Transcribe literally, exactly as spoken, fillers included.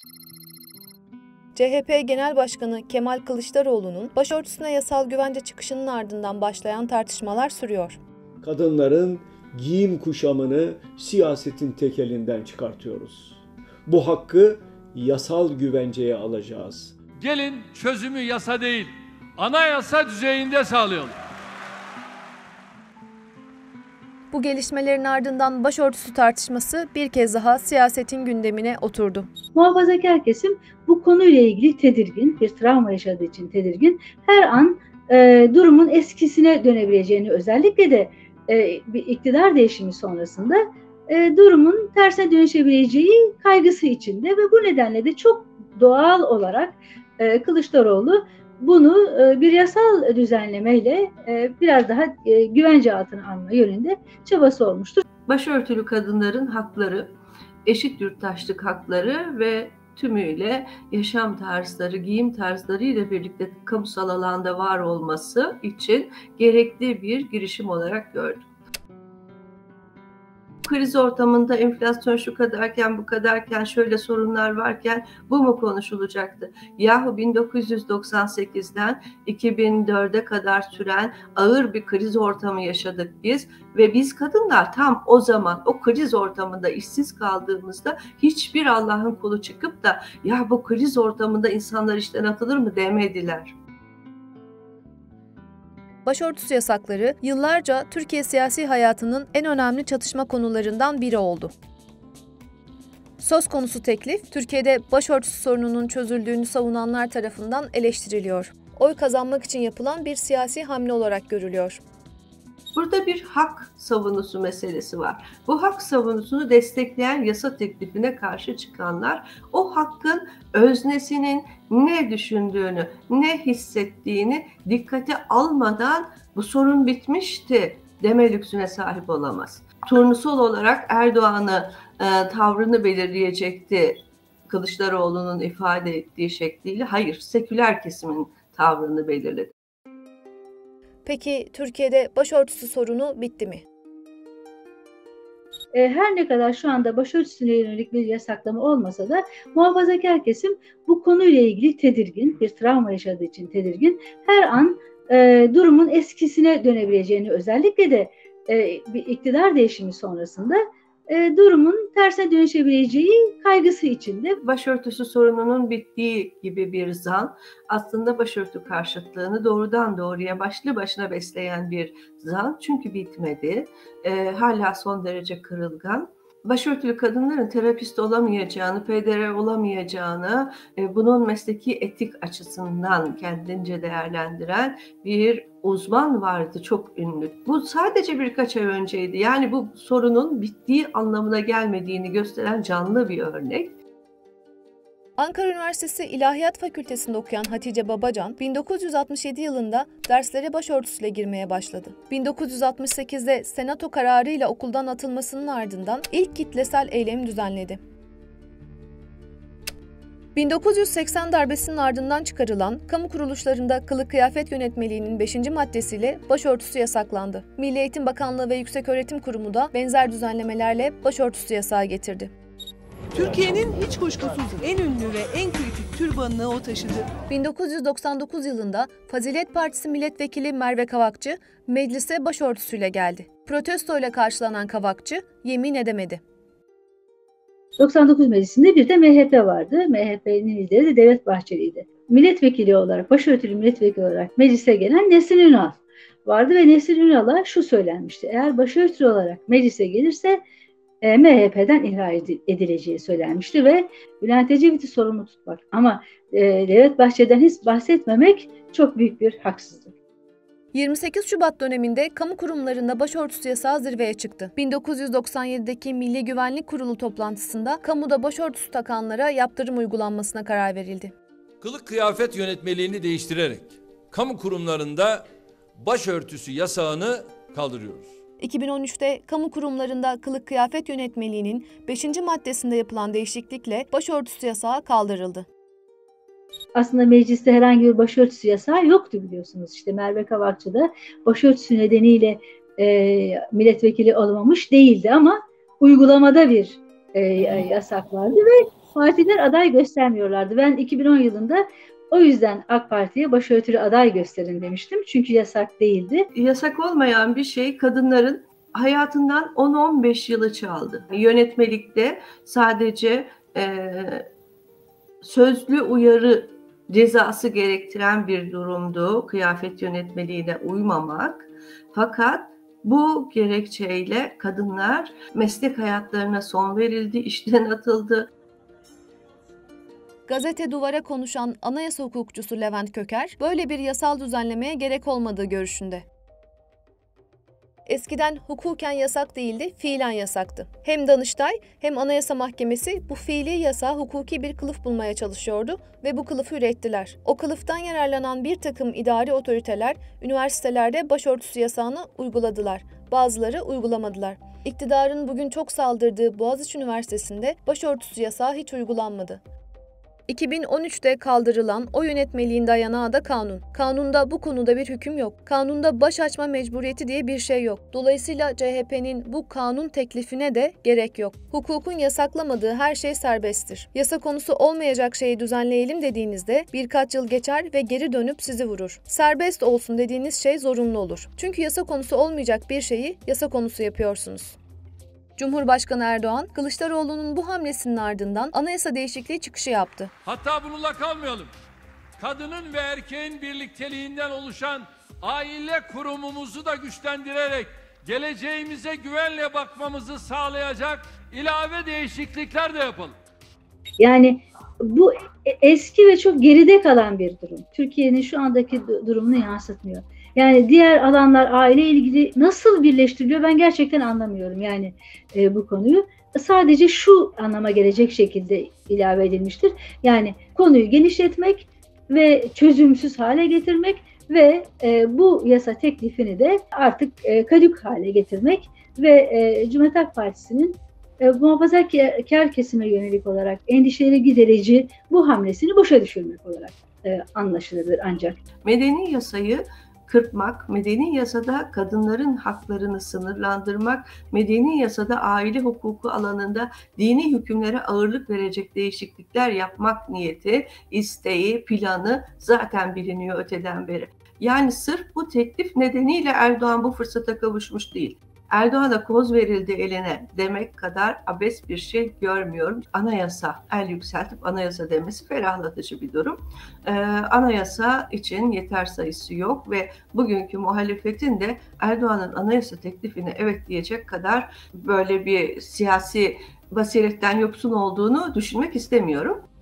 C H P Genel Başkanı Kemal Kılıçdaroğlu'nun başörtüsüne yasal güvence çıkışının ardından başlayan tartışmalar sürüyor. Kadınların giyim kuşamını siyasetin tekelinden çıkartıyoruz. Bu hakkı yasal güvenceye alacağız. Gelin çözümü yasa değil, anayasa düzeyinde sağlayalım. Bu gelişmelerin ardından başörtüsü tartışması bir kez daha siyasetin gündemine oturdu. Muhafazakar kesim bu konuyla ilgili tedirgin, bir travma yaşadığı için tedirgin. Her an e, durumun eskisine dönebileceğini, özellikle de e, bir iktidar değişimi sonrasında e, durumun tersine dönüşebileceği kaygısı içinde ve bu nedenle de çok doğal olarak e, Kılıçdaroğlu bunu e, bir yasal düzenlemeyle e, biraz daha e, güvence altına alma yönünde çabası olmuştur. Başörtülü kadınların hakları, eşit yurttaşlık hakları ve tümüyle yaşam tarzları, giyim tarzları ile birlikte kamusal alanda var olması için gerekli bir girişim olarak gördüm. Kriz ortamında enflasyon şu kadarken bu kadarken şöyle sorunlar varken bu mu konuşulacaktı? Yahu bin dokuz yüz doksan sekizden iki bin dörde kadar süren ağır bir kriz ortamı yaşadık biz ve biz kadınlar tam o zaman o kriz ortamında işsiz kaldığımızda hiçbir Allah'ın kulu çıkıp da ya bu kriz ortamında insanlar işten atılır mı demediler. Başörtüsü yasakları yıllarca Türkiye siyasi hayatının en önemli çatışma konularından biri oldu. Söz konusu teklif, Türkiye'de başörtüsü sorununun çözüldüğünü savunanlar tarafından eleştiriliyor. Oy kazanmak için yapılan bir siyasi hamle olarak görülüyor. Burada bir hak savunusu meselesi var. Bu hak savunusunu destekleyen yasa teklifine karşı çıkanlar o hakkın öznesinin ne düşündüğünü, ne hissettiğini dikkate almadan bu sorun bitmişti deme lüksüne sahip olamaz. Turnusol olarak Erdoğan'ı e, tavrını belirleyecekti Kılıçdaroğlu'nun ifade ettiği şekliyle. Hayır, seküler kesimin tavrını belirledi. Peki Türkiye'de başörtüsü sorunu bitti mi? Her ne kadar şu anda başörtüsüne yönelik bir yasaklama olmasa da muhafazakar kesim bu konuyla ilgili tedirgin, bir travma yaşadığı için tedirgin. Her an e, durumun eskisine dönebileceğini, özellikle de e, bir iktidar değişimi sonrasında e, durumun tersine dönüşebileceği kaygısı içinde. Başörtüsü sorununun bittiği gibi bir zan aslında başörtü karşıtlığını doğrudan doğruya başlı başına besleyen bir zan. Çünkü bitmedi. E, hala son derece kırılgan. Başörtülü kadınların terapist olamayacağını, P D R olamayacağını, e, bunun mesleki etik açısından kendince değerlendiren bir uzman vardı, çok ünlü. Bu sadece birkaç ay önceydi. Yani bu sorunun bittiği anlamına gelmediğini gösteren canlı bir örnek. Ankara Üniversitesi İlahiyat Fakültesi'nde okuyan Hatice Babacan, bin dokuz yüz altmış yedi yılında derslere başörtüsüyle girmeye başladı. bin dokuz yüz altmış sekizde Senato kararıyla okuldan atılmasının ardından ilk kitlesel eylem düzenledi. bin dokuz yüz seksen darbesinin ardından çıkarılan kamu kuruluşlarında kılık kıyafet yönetmeliğinin beşinci maddesiyle başörtüsü yasaklandı. Milli Eğitim Bakanlığı ve Yükseköğretim Kurumu da benzer düzenlemelerle başörtüsü yasağı getirdi. Türkiye'nin hiç kuşkusuz en ünlü ve en kritik türbanını o taşıdı. bin dokuz yüz doksan dokuz yılında Fazilet Partisi Milletvekili Merve Kavakçı meclise başörtüsüyle geldi. Protestoyla karşılanan Kavakçı yemin edemedi. doksan dokuz meclisinde bir de M H P vardı. M H P'nin lideri de Devlet Bahçeli'ydi. Milletvekili olarak, başörtülü milletvekili olarak meclise gelen Nesrin Ünal vardı ve Nesrin Ünal'a şu söylenmişti: eğer başörtülü olarak meclise gelirse E, M H P'den ihraç edileceği söylenmişti ve Bülent Ecevit'i sorumlu tutmak ama e, Devlet Bahçeli'den hiç bahsetmemek çok büyük bir haksızlık. yirmi sekiz Şubat döneminde kamu kurumlarında başörtüsü yasağı zirveye çıktı. bin dokuz yüz doksan yedideki Milli Güvenlik Kurulu toplantısında kamuda başörtüsü takanlara yaptırım uygulanmasına karar verildi. Kılık kıyafet yönetmeliğini değiştirerek kamu kurumlarında başörtüsü yasağını kaldırıyoruz. iki bin on üçte kamu kurumlarında kılık kıyafet yönetmeliğinin beşinci maddesinde yapılan değişiklikle başörtüsü yasağı kaldırıldı. Aslında mecliste herhangi bir başörtüsü yasağı yoktu, biliyorsunuz. İşte Merve Kavakçı da başörtüsü nedeniyle e, milletvekili olamamış değildi ama uygulamada bir e, yasak vardı ve partiler aday göstermiyorlardı. Ben iki bin on yılında o yüzden AK Parti'ye başörtülü aday gösterin demiştim. Çünkü yasak değildi. Yasak olmayan bir şey kadınların hayatından on on beş yılı çaldı. Yönetmelikte sadece e, sözlü uyarı cezası gerektiren bir durumdu kıyafet yönetmeliğine uymamak. Fakat bu gerekçeyle kadınlar meslek hayatlarına son verildi, işten atıldı. Gazete Duvar'a konuşan anayasa hukukçusu Levent Köker, böyle bir yasal düzenlemeye gerek olmadığı görüşünde. Eskiden hukuken yasak değildi, fiilen yasaktı. Hem Danıştay hem Anayasa Mahkemesi bu fiili yasağa hukuki bir kılıf bulmaya çalışıyordu ve bu kılıfı ürettiler. O kılıftan yararlanan bir takım idari otoriteler üniversitelerde başörtüsü yasağını uyguladılar. Bazıları uygulamadılar. İktidarın bugün çok saldırdığı Boğaziçi Üniversitesi'nde başörtüsü yasağı hiç uygulanmadı. iki bin on üçte kaldırılan o yönetmeliğin dayanağı da kanun. Kanunda bu konuda bir hüküm yok. Kanunda baş açma mecburiyeti diye bir şey yok. Dolayısıyla C H P'nin bu kanun teklifine de gerek yok. Hukukun yasaklamadığı her şey serbesttir. Yasa konusu olmayacak şeyi düzenleyelim dediğinizde birkaç yıl geçer ve geri dönüp sizi vurur. Serbest olsun dediğiniz şey zorunlu olur. Çünkü yasa konusu olmayacak bir şeyi yasa konusu yapıyorsunuz. Cumhurbaşkanı Erdoğan, Kılıçdaroğlu'nun bu hamlesinin ardından anayasa değişikliği çıkışı yaptı. Hatta bununla kalmayalım. Kadının ve erkeğin birlikteliğinden oluşan aile kurumumuzu da güçlendirerek geleceğimize güvenle bakmamızı sağlayacak ilave değişiklikler de yapalım. Yani bu eski ve çok geride kalan bir durum. Türkiye'nin şu andaki durumunu yansıtmıyor. Yani diğer alanlar aile ilgili nasıl birleştiriliyor ben gerçekten anlamıyorum yani e, bu konuyu. Sadece şu anlama gelecek şekilde ilave edilmiştir. Yani konuyu genişletmek ve çözümsüz hale getirmek ve e, bu yasa teklifini de artık e, kadük hale getirmek ve e, Cumhuriyet Halk Partisi'nin e, muhafazakar kesime yönelik olarak endişeleri giderici bu hamlesini boşa düşürmek olarak e, anlaşılabilir ancak. Medeni yasayı kırpmak, medeni yasada kadınların haklarını sınırlandırmak, medeni yasada aile hukuku alanında dini hükümlere ağırlık verecek değişiklikler yapmak niyeti, isteği, planı zaten biliniyor öteden beri. Yani sırf bu teklif nedeniyle Erdoğan bu fırsata kavuşmuş değil. Erdoğan'a koz verildi eline demek kadar abes bir şey görmüyorum. Anayasa, el yükseltip anayasa demesi ferahlatıcı bir durum. Ee, anayasa için yeter sayısı yok ve bugünkü muhalefetin de Erdoğan'ın anayasa teklifine evet diyecek kadar böyle bir siyasi basiretten yoksun olduğunu düşünmek istemiyorum.